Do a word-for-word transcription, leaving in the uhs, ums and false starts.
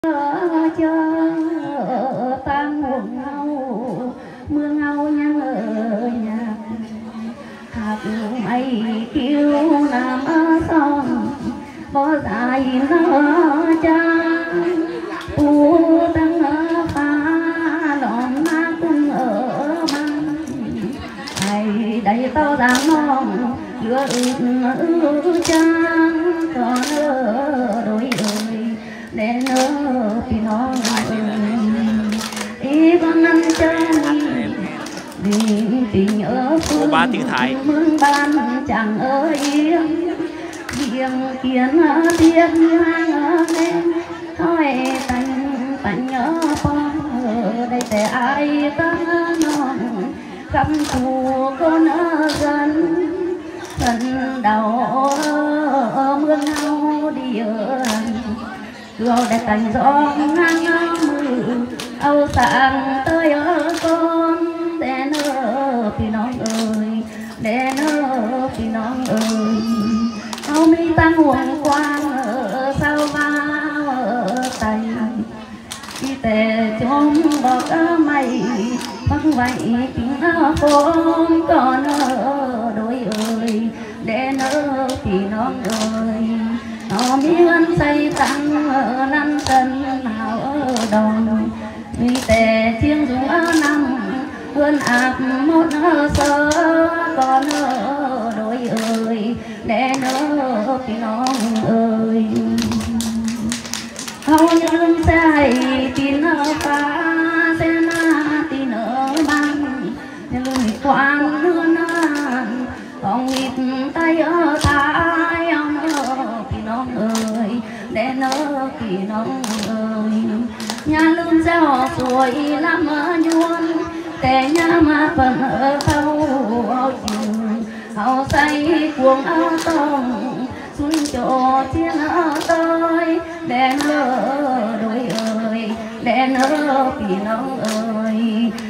cho ta nguồn ngâu mưa ngâu nhang ở nhà hạt mây kêu nằm ở sông có dài nó trang u tăng ở pha lòng na cung ở măng thầy đầy tao dáng non lửa ư trang còn ở đôi ơi để nỡ thì nó ý con ăn chân vì tình ở phương mương ban chẳng ở yên riêng kiến tiếng hang ở lên thôi tành tành nhớ con ở đây để ai ta non căm thù con ở gần phần đầu mương ngâu đi ở rồi để cảnh gió ngang mưa âu sáng tới ở con để nỡ vìน้องเอ่ยđể nỡ vìน้องเอ่ยâu mi tăng hoàng quang ở sao bao ở tay đi tề trong bọc mây vắng vậy tiếng con còn ở đôi ơi để nỡ vìน้องเอ่ยhọ miếng xây tăng ở năm tân nào ở đồng vì tề chiêng dùng ở năm hơn áp một sơ còn ở đôi ơi để nỡ vìน้องơi hầu như say tin phá sẽ na tin ở mang nhưng quan hơn ông ít tay ở tay ông ở vìน้องơi để nỡ vìน้องơi nhà lương gieo tuổi làm ở nhuôn kẻ nhà mà phần ở thâu chừng hậu say cuồng áo tông xuống chỗ thiên ở tôi để nỡ đôi ơi để nỡ vìน้องơi